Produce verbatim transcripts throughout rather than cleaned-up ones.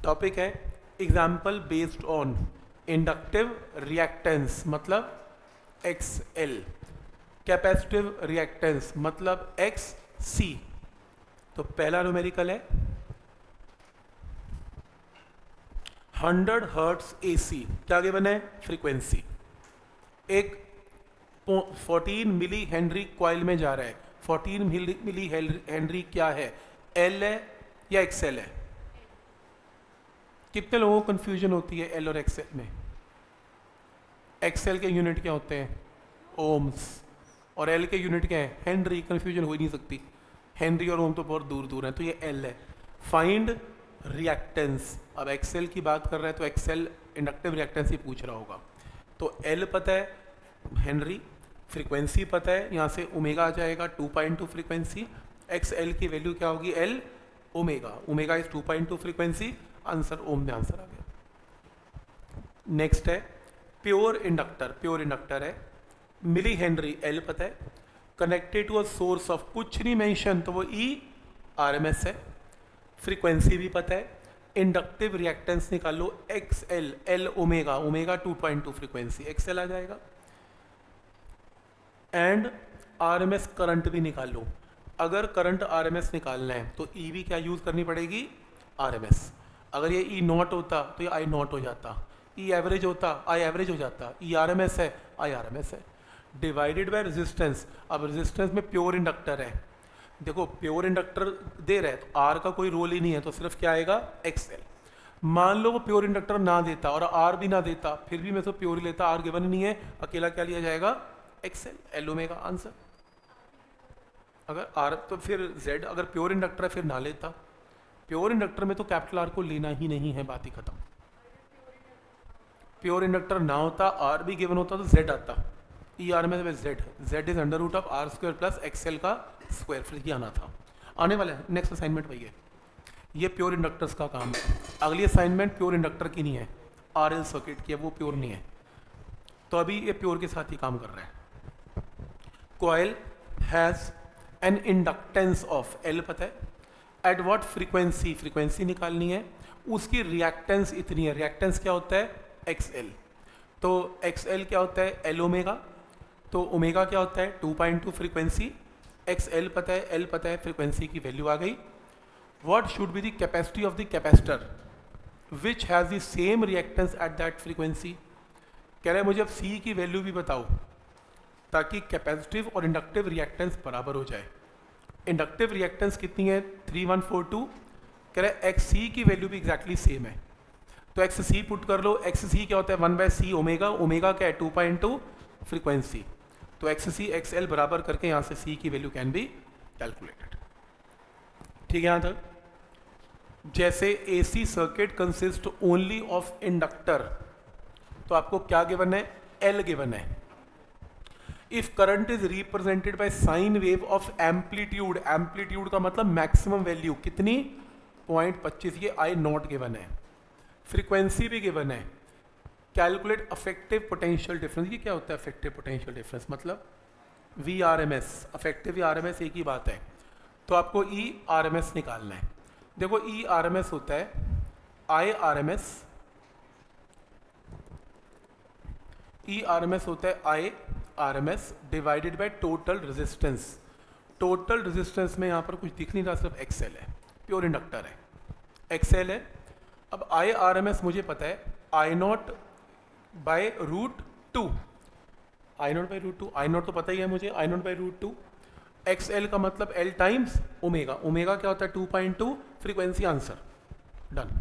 Topic है example based on inductive reactance मतलब X L, capacitive reactance मतलब X C. तो पहला न्यूमेरिकल है हंड्रेड हर्ट्स एसी, क्या गिवन है? फ्रीक्वेंसी। एक फोर्टीन मिली हेनरी कॉइल में जा रहा है। फोर्टीन मिली हेनरी क्या है? एल है या एक्सएल है? कितने लोगों को कंफ्यूजन होती है एल और एक्सएल में? एक्सएल के यूनिट क्या होते हैं? ओम्स। और एल के यूनिट क्या है? हेनरी। कंफ्यूजन हो ही नहीं सकती, हेनरी और ओम तो बहुत दूर दूर है, तो ये एल है। Find reactance. अब एक्सएल की बात कर रहे हैं तो एक्सएल इंडक्टिव रिएक्टेंस ही पूछ रहा होगा। तो एल पता है, हेनरी। फ्रीक्वेंसी पता है, यहाँ से ओमेगा आ जाएगा two point two frequency. X L की वैल्यू क्या होगी? L omega. Omega is two point two frequency. Answer ohm में आंसर आ गया। नेक्स्ट है प्योर इंडक्टर। प्योर इंडक्टर है मिली हेनरी, एल पता है, connected to a source of, कुछ नहीं मेंशन तो वो ई आर एम एस है। फ्रीक्वेंसी भी पता है, इंडक्टिव रिएक्टेंस निकालो X L, L omega, omega two point two frequency, X L आ जाएगा। And R M S current भी निकालो। अगर करंट आर एम एस निकालना है तो ई भी क्या यूज करनी पड़ेगी? R M S. अगर ये ई नॉट होता तो ये आई नॉट हो जाता, ई एवरेज होता आई एवरेज हो जाता, ई आर एम एस है आई आर एम एस है। Divided by resistance. अब रेजिस्टेंस में प्योर इंडक्टर है, देखो प्योर इंडक्टर दे रहे हैं तो आर का कोई रोल ही नहीं है, तो सिर्फ क्या आएगा? एक्सएल। मान लो वो प्योर इंडक्टर ना देता और आर भी ना देता, फिर भी मैं तो प्योर ही लेता, आर गिवन ही नहीं है, अकेला क्या लिया जाएगा? XL, L omega answer. अगर आर तो फिर जेड, अगर प्योर इंडक्टर है फिर ना लेता। प्योर इंडक्टर में तो कैपिटल आर को लेना ही नहीं है, बात ही खत्म। प्योर इंडक्टर ना होता, आर भी गिवन होता तो जेड आता, ई आर में Z, Z is under root of R square plus XL का स्क्वायर, फिर ये आना था। आने वाला है नेक्स्ट असाइनमेंट वही है, ये प्योर इंडक्टर्स का काम है। अगली असाइनमेंट प्योर इंडक्टर की नहीं है, आर एल सर्किट की है, वो प्योर नहीं है, तो अभी ये प्योर के साथ ही काम कर रहा है। Coil has an inductance of, L पता है, एट व्हाट फ्रीक्वेंसी, फ्रीक्वेंसी निकालनी है, उसकी रिएक्टेंस इतनी है, रिएक्टेंस क्या होता है? X L. तो एक्स एल क्या होता है? L omega. तो ओमेगा क्या होता है? Two point two frequency. X L पता है, एल पता है, फ्रीक्वेंसी की वैल्यू आ गई। What should be the capacity of the capacitor which has the same reactance at that frequency. कह रहे हैं मुझे अब सी की वैल्यू भी बताओ ताकि कैपेसिटिव और इंडक्टिव रिएक्टेंस बराबर हो जाए। इंडक्टिव रिएक्टेंस कितनी है? Three one four two. कह रहे हैं एक्स सी की वैल्यू भी एग्जैक्टली सेम है, तो एक्स सी पुट कर लो। एक्स सी क्या होता है? One by C omega, omega क्या है? Two point two frequency. तो एक्स सी एक्स एल बराबर करके यहाँ से सी की वैल्यू कैन बी कैलकुलेटेड। ठीक है यहाँ तक। जैसे AC circuit consist only of inductor, तो आपको क्या गिवन है? एल गिवन है। If current is represented by sine wave of amplitude, amplitude का मतलब मैक्सिमम वैल्यू कितनी? पॉइंट पच्चीस, ये आई नॉट गिवन है। फ्रीक्वेंसी भी गिवन है। कैलकुलेट अफेक्टिव पोटेंशियल डिफरेंस, ये क्या होता है अफेक्टिव पोटेंशियल डिफरेंस? मतलब V R M S, effective R M S एक ही बात है, तो आपको ई आर एम एस निकालना है। देखो ई आर एम एस होता है I R M S, E R M S होता है I R M S divided by total resistance. Total resistance में यहाँ पर कुछ दिख नहीं रहा, सिर्फ एक्सएल है, प्योर इंडक्टर है, एक्सएल है। अब आई आर एम एस मुझे पता है I naught by root two, I naught by root two, I naught तो पता ही है मुझे, I naught by root two. X L का मतलब एल टाइम्स ओमेगा, ओमेगा क्या होता है? Two point two frequency, answer done.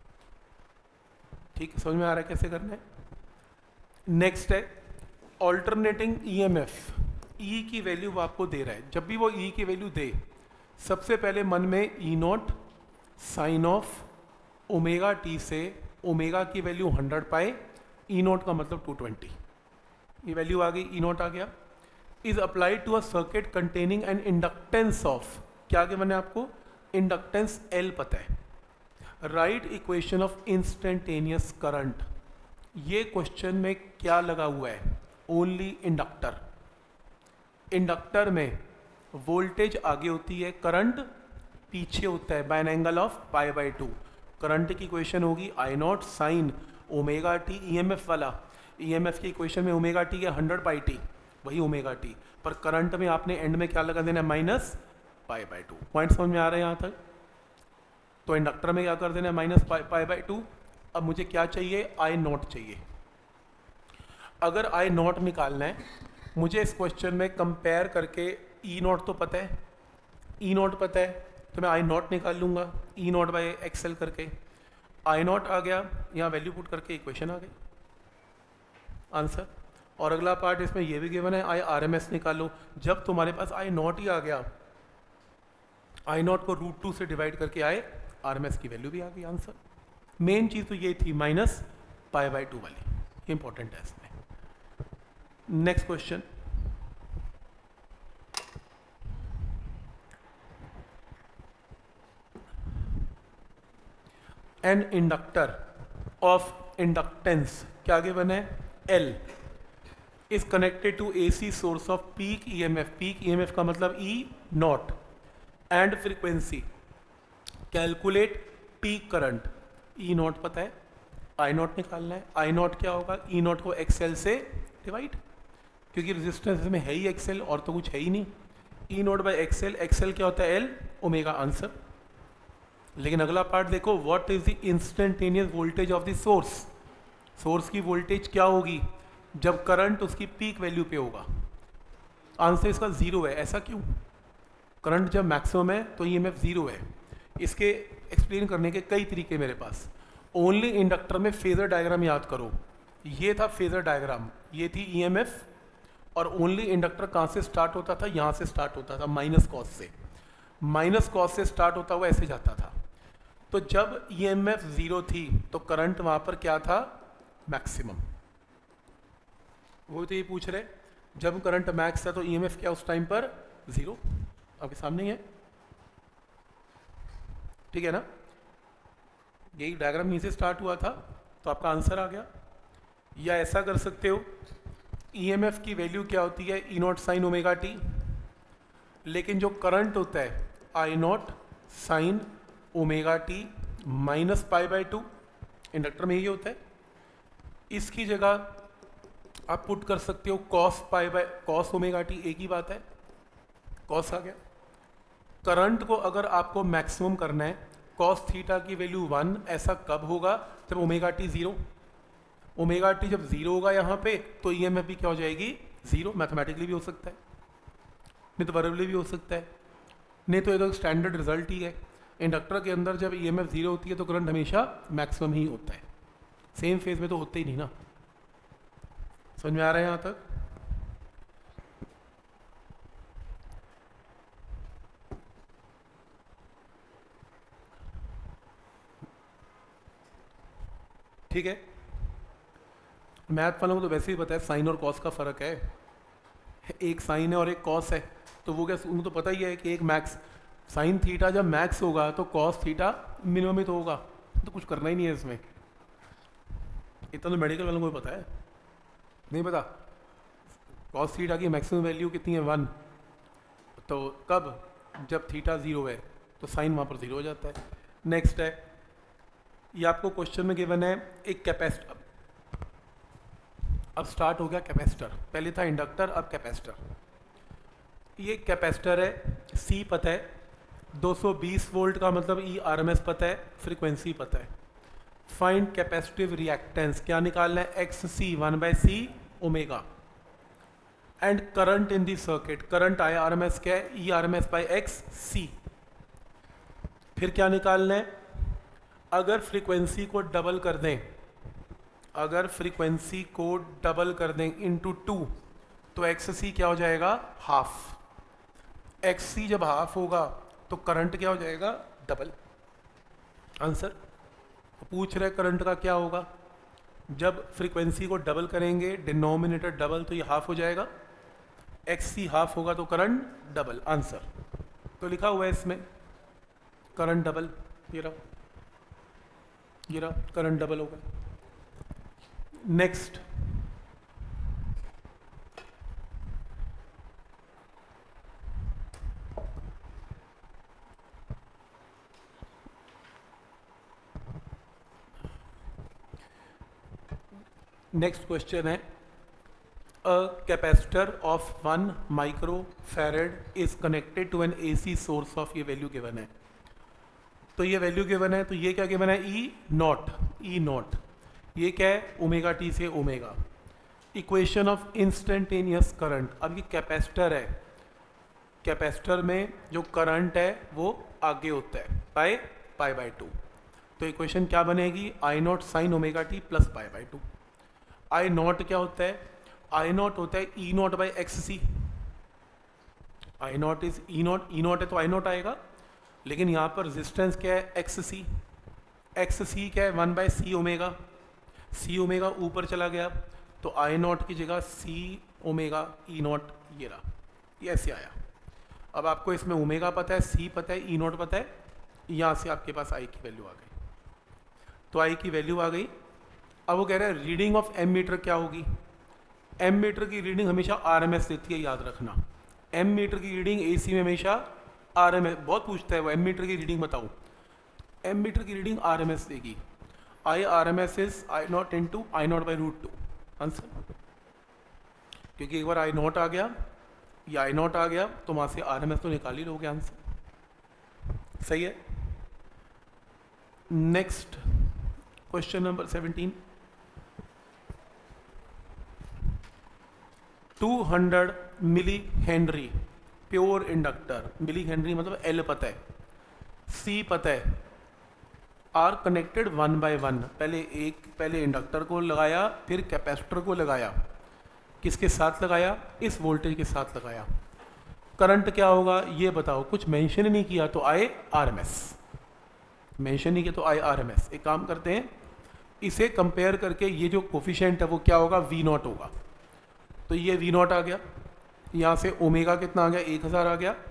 ठीक, समझ में आ रहा है कैसे करना है। नेक्स्ट है ऑल्टरनेटिंग ईएमएफ। ई की वैल्यू वो आपको दे रहा है, जब भी वो ई की वैल्यू दे सबसे पहले मन में E naught sine of omega T से ओमेगा की value hundred pi, E naught का मतलब टू ट्वेंटी, ये वैल्यू आ गई, ई नॉट आ गया। Is applied to a circuit containing an inductance of, क्या गिवन है आपको? इंडक्टेंस एल पता है। Write equation of instantaneous current, ये क्वेश्चन में क्या लगा हुआ है? Only inductor. इंडक्टर में वोल्टेज आगे होती है, करंट पीछे होता है by an angle of pi by two. Current की इक्वेशन होगी I naught sine omega T, EMF वाला ईएमएफ की इक्वेशन में ओमेगा टी है हंड्रेड पाई टी, वही ओमेगा टी, पर करंट में आपने एंड में क्या लगा देना है minus pi by two. Point समझ में आ रहा है यहाँ तक? तो इंडक्टर में क्या कर देना है minus pi pi by two. अब मुझे क्या चाहिए, आई नॉट चाहिए। अगर आई नॉट निकालना है मुझे इस क्वेश्चन में कंपेयर करके, ई नॉट तो पता है, ई नॉट पता है तो मैं आई नॉट निकाल लूँगा, ई नॉट बाई एक्सएल करके आई नॉट आ गया, यहाँ वैल्यू पुट करके इक्वेशन आ गई, आंसर। और अगला पार्ट इसमें ये भी गिवन है आई आर एम एस निकालो। जब तुम्हारे पास आई नॉट ही आ गया, आई नॉट को रूट टू से डिवाइड करके आए आर एम एस की वैल्यू भी आ गई, आंसर। मेन चीज़ तो ये थी माइनस पाई बाई टू वाली, ये इंपॉर्टेंट है इसमें। Next question, an inductor of inductance क्या गिवन है, L is connected to AC source of peak EMF, peak EMF का मतलब E naught and frequency, calculate peak current. E naught पता है, आई नॉट निकालना है। आई नॉट क्या होगा, ई नॉट को एक्सएल से डिवाइड, क्योंकि रेजिस्टेंस में है ही एक्सएल और तो कुछ है ही नहीं। E naught by XL, XL क्या होता है एल, ओमेगा, आंसर। लेकिन अगला पार्ट देखो, what is the instantaneous voltage of the source, source की वोल्टेज क्या होगी जब करंट उसकी पीक वैल्यू पे होगा, आंसर इसका जीरो है। ऐसा क्यों, करंट जब मैक्सिमम है तो ईएमएफ जीरो है। इसके एक्सप्लेन करने के कई तरीके मेरे पास। ओनली इंडक्टर में फेजर डायग्राम याद करो, ये था फेजर डायग्राम, ये थी ईएमएफ, और ओनली इंडक्टर कहाँ से स्टार्ट होता था, यहाँ से स्टार्ट होता था माइनस कॉस से, माइनस कॉस से स्टार्ट होता हुआ ऐसे जाता था। तो जब ईएमएफ जीरो थी तो करंट वहाँ पर क्या था, मैक्सिमम। वो तो ये पूछ रहे, जब करंट मैक्स था तो ईएमएफ क्या उस टाइम पर, जीरो, आपके सामने ही है, ठीक है ना। यही डायग्राम यहीं से स्टार्ट हुआ था, तो आपका आंसर आ गया। या ऐसा कर सकते हो, ईएमएफ की वैल्यू क्या होती है, E naught sine omega T, लेकिन जो करंट होता है I naught sine omega T minus pi by two, inductor में यही होता है। इसकी जगह आप पुट कर सकते हो cos pi by cos omega T, एक ही बात है, कॉस आ गया। करंट को अगर आपको मैक्सिमम करना है, कॉस थीटा की वैल्यू वन, ऐसा कब होगा, जब omega T zero, omega T जब जीरो होगा यहाँ पे तो ईएमएफ भी क्या हो जाएगी, जीरो। मैथमेटिकली भी हो सकता है, नहीं तो वर्बली भी हो सकता है, नहीं तो ये तो स्टैंडर्ड रिजल्ट ही है। इंडक्टर के अंदर जब ईएमएफ जीरो होती है तो करंट हमेशा मैक्सिमम ही होता है, सेम फेज में तो होते ही नहीं ना। समझ में आ रहा है यहाँ तक? ठीक है, मैथ वालों को तो वैसे ही पता है साइन और कॉस का फर्क है, एक साइन है और एक कॉस है, तो वो क्या उनको तो पता ही है कि एक मैक्स, साइन थीटा जब मैक्स होगा तो कॉस थीटा मिनिमम ही तो होगा, तो कुछ करना ही नहीं है इसमें। इतना तो मेडिकल वालों को भी पता है, नहीं पता? कॉस थीटा की मैक्सिमम वैल्यू कितनी है, वन, तो कब, जब थीटा जीरो है तो साइन वहाँ पर जीरो हो जाता है। नेक्स्ट है, ये आपको क्वेश्चन में गिवन है एक कैपेसिटर, अब स्टार्ट हो गया कैपेसिटर, पहले था इंडक्टर अब कैपेसिटर। ये कैपेसिटर है, सी पता है, दो सौ बीस वोल्ट का मतलब ई आर एम एस पता है, फ्रीक्वेंसी पता है। फाइंड कैपेसिटिव रिएक्टेंस क्या निकालना है, X C one by C omega, and current in the circuit, current I R M S क्या है, E R M S by X C. फिर क्या निकालना है, अगर फ्रीक्वेंसी को डबल कर दें, अगर फ्रीक्वेंसी को डबल कर दें इनटू टू, तो एक्स सी क्या हो जाएगा, हाफ। एक्स सी जब हाफ होगा तो करंट क्या हो जाएगा, डबल, आंसर। पूछ रहे करंट का क्या होगा, जब फ्रीक्वेंसी को डबल करेंगे, डिनोमिनेटर डबल, तो ये हाफ हो जाएगा, एक्स सी हाफ होगा तो करंट डबल, आंसर। तो लिखा हुआ है इसमें करंट डबल, ये रहा, ये रहा करंट डबल होगा। नेक्स्ट, नेक्स्ट क्वेश्चन है, a capacitor of one micro farad is connected to an AC source of, ये वैल्यू गिवन है। तो ये वैल्यू गिवन है, तो ये क्या गिवन है, ई नॉट, ई नॉट, ये क्या है, ओमेगा टी से omega. Equation of instantaneous current, अब ये कैपेसिटर है, कैपेसिटर में जो करंट है वो आगे होता है बाय पाई बाय टू। तो इक्वेशन क्या बनेगी, I naught sine omega T plus pi by two. I naught क्या होता है, आई नॉट होता है E naught by X C. I naught is E naught, E naught है तो आई नॉट आएगा, लेकिन यहाँ पर रेजिस्टेंस क्या है, एक्स सी। एक्स सी क्या है, one by C omega. C omega ऊपर चला गया तो आई नॉट की जगह सी ओमेगा ई नॉट, ये रहा, ये ऐसे आया। अब आपको इसमें ओमेगा पता है, सी पता है, ई नॉट पता है, यहाँ से आपके पास आई की वैल्यू आ गई। तो आई की वैल्यू आ गई। अब वो कह रहा है रीडिंग ऑफ एम मीटर क्या होगी। एम मीटर की रीडिंग हमेशा आर एम एस देती है, याद रखना। एम मीटर की रीडिंग ए सी में हमेशा आर एम एस, बहुत पूछता है वो, एम मीटर की रीडिंग बताओ। एम मीटर की रीडिंग आर एम एस देगी। I R M S is I naught into I naught by root two, answer. क्योंकि एक बार आई नॉट आ गया या आई नॉट आ गया तो वहाँ से आर एम एस तो निकाल ही लोगे, आंसर सही है। Next question number seventeen, two hundred milli henry pure inductor, milli henry मतलब एल पता है, सी पता है, are connected one by one. पहले एक पहले इंडक्टर को लगाया, फिर कैपेसिटर को लगाया, किसके साथ लगाया, इस वोल्टेज के साथ लगाया। करंट क्या होगा ये बताओ, कुछ मेंशन नहीं किया तो आए आरएमएस, मेंशन नहीं किया तो आए आरएमएस। एक काम करते हैं, इसे कंपेयर करके ये जो कोफिशिएंट है वो क्या होगा, वी नॉट होगा। तो ये वी नॉट आ गया, यहाँ से ओमेगा कितना आ गया, एक हज़ार आ गया।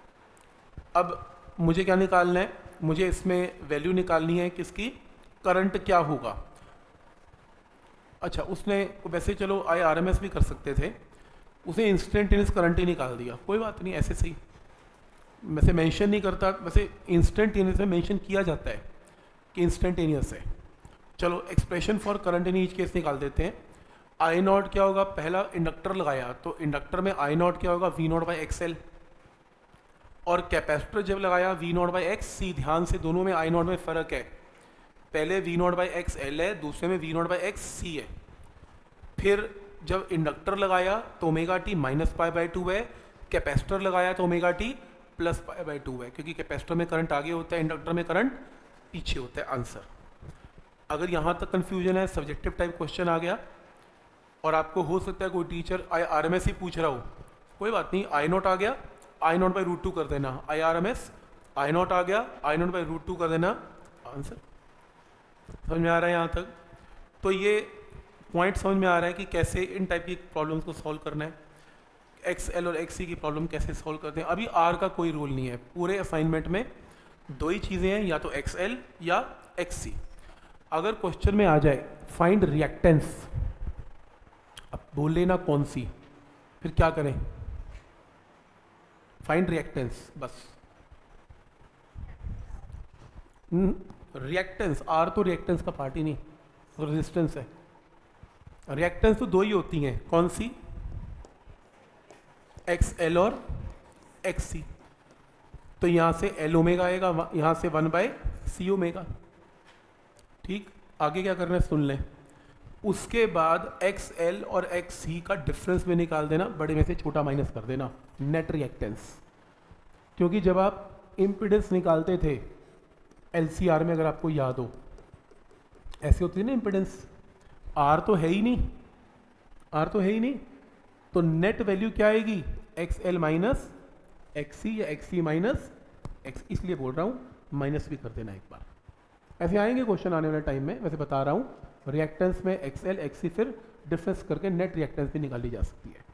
अब मुझे क्या निकालना है, मुझे इसमें वैल्यू निकालनी है किसकी, करंट क्या होगा। अच्छा, उसने वैसे चलो आई आर एम एस भी कर सकते थे, उसे इंस्टेंटेनियस करंट ही निकाल दिया, कोई बात नहीं, ऐसे सही। वैसे मेंशन नहीं करता, वैसे इंस्टेंटेनियस में मेंशन किया जाता है कि इंस्टेंटेनियस है। चलो expression for current in each case निकाल देते हैं। आई नॉट क्या होगा, पहला इंडक्टर लगाया तो इंडक्टर में आई नॉट क्या होगा, V naught by X L. और कैपेसिटर जब लगाया V naught by X C, ध्यान से दोनों में आई नॉट में फ़र्क है, पहले V naught by X L है, दूसरे में V naught by X C है। फिर जब इंडक्टर लगाया तो omega T minus pi by two है, कैपेसिटर लगाया तो omega T plus pi by two है, क्योंकि कैपेसिटर में करंट आगे होता है, इंडक्टर में करंट पीछे होता है, आंसर। अगर यहाँ तक कन्फ्यूजन है, सब्जेक्टिव टाइप क्वेश्चन आ गया और आपको हो सकता है कोई teacher I R M S ही पूछ रहा हो, कोई बात नहीं, आई नॉट आ गया, I naught by root two कर देना, I R M S, I naught आ गया, I naught by root two कर देना, आंसर। समझ में आ रहा है यहाँ तक। तो ये पॉइंट समझ में आ रहा है कि कैसे इन टाइप की प्रॉब्लम्स को सॉल्व करना है, एक्स एल और एक्स सी की प्रॉब्लम कैसे सॉल्व करते हैं। अभी आर का कोई रूल नहीं है, पूरे असाइनमेंट में दो ही चीज़ें हैं, या तो एक्स एल या एक्स सी। अगर क्वेश्चन में आ जाए फाइंड रिएक्टेंस, अब बोल लेना कौन सी, फिर क्या करें, फाइंड रिएक्टेंस बस। रिएक्टेंस, आर तो रिएक्टेंस का पार्ट ही नहीं, रेजिस्टेंस है। रिएक्टेंस तो दो ही होती हैं, कौन सी, एक्स एल और एक्स सी। तो यहाँ से एल ओमेगा आएगा, यहाँ से वन बाय सी ओमेगा, ठीक। आगे क्या करना है सुन लें। उसके बाद एक्स एल और एक्स सी का डिफरेंस में निकाल देना, बड़े में से छोटा माइनस कर देना, नेट रिएक्टेंस। क्योंकि जब आप इम्पीडेंस निकालते थे एल सी आर में, अगर आपको याद हो, ऐसे होती है ना इम्पीडेंस, आर तो है ही नहीं, आर तो है ही नहीं, तो नेट वैल्यू क्या आएगी, X L minus X C या एक्स सी माइनस एक्स, इसलिए बोल रहा हूँ माइनस भी कर देना एक बार। ऐसे आएंगे क्वेश्चन आने वाले टाइम में, वैसे बता रहा हूँ। रिएक्टेंस में एक्स एल एक्स सी, फिर डिफरेंस करके नेट रिएक्टेंस भी निकाली जा सकती है।